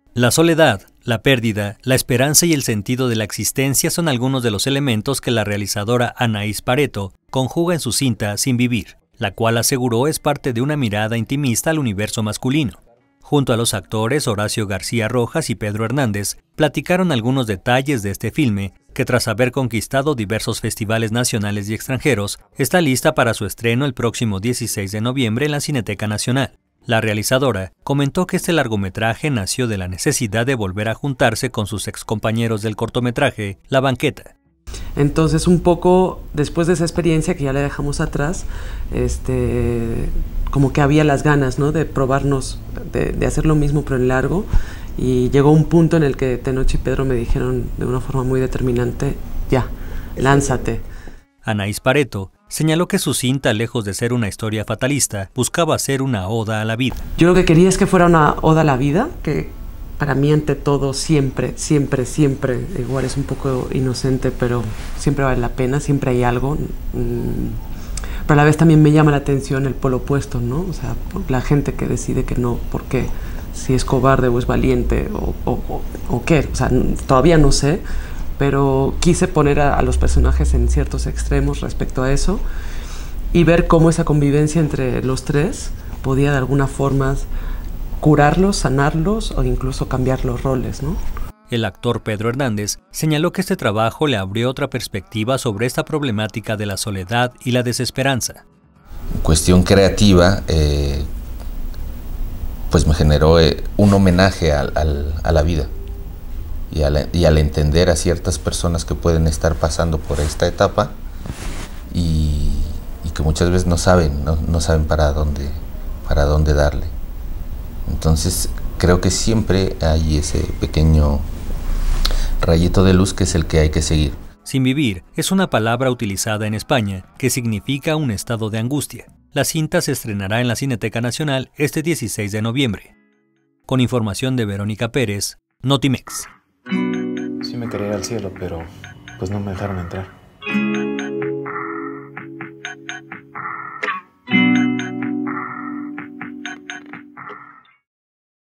La soledad, la pérdida, la esperanza y el sentido de la existencia son algunos de los elementos que la realizadora Anaïs Pareto conjuga en su cinta Sin Vivir, la cual aseguró es parte de una mirada intimista al universo masculino. Junto a los actores Horacio García Rojas y Pedro Hernández, platicaron algunos detalles de este filme que, tras haber conquistado diversos festivales nacionales y extranjeros, está lista para su estreno el próximo 16 de noviembre en la Cineteca Nacional. La realizadora comentó que este largometraje nació de la necesidad de volver a juntarse con sus excompañeros del cortometraje La Banqueta. Entonces, un poco después de esa experiencia que ya la dejamos atrás, como que había las ganas, ¿no?, de probarnos, de hacer lo mismo pero en largo, y llegó un punto en el que Tenoch y Pedro me dijeron de una forma muy determinante: ya, lánzate. Anaïs Pareto señaló que su cinta, lejos de ser una historia fatalista, buscaba ser una oda a la vida. Yo lo que quería es que fuera una oda a la vida, que para mí ante todo siempre, igual es un poco inocente, pero siempre vale la pena, siempre hay algo. Pero a la vez también me llama la atención el polo opuesto, ¿no? O sea, la gente que decide que no, ¿por qué? Si es cobarde o es valiente o qué, o sea, todavía no sé, pero quise poner a los personajes en ciertos extremos respecto a eso y ver cómo esa convivencia entre los tres podía de alguna forma curarlos, sanarlos o incluso cambiar los roles, ¿no? El actor Pedro Hernández señaló que este trabajo le abrió otra perspectiva sobre esta problemática de la soledad y la desesperanza. En cuestión creativa, pues me generó un homenaje a la vida y al entender a ciertas personas que pueden estar pasando por esta etapa y que muchas veces no saben para dónde darle. Entonces creo que siempre hay ese pequeño rayito de luz que es el que hay que seguir. Sin Vivir es una palabra utilizada en España que significa un estado de angustia. La cinta se estrenará en la Cineteca Nacional este 16 de noviembre. Con información de Verónica Pérez, Notimex. Sí me quería ir al cielo, pero pues no me dejaron entrar.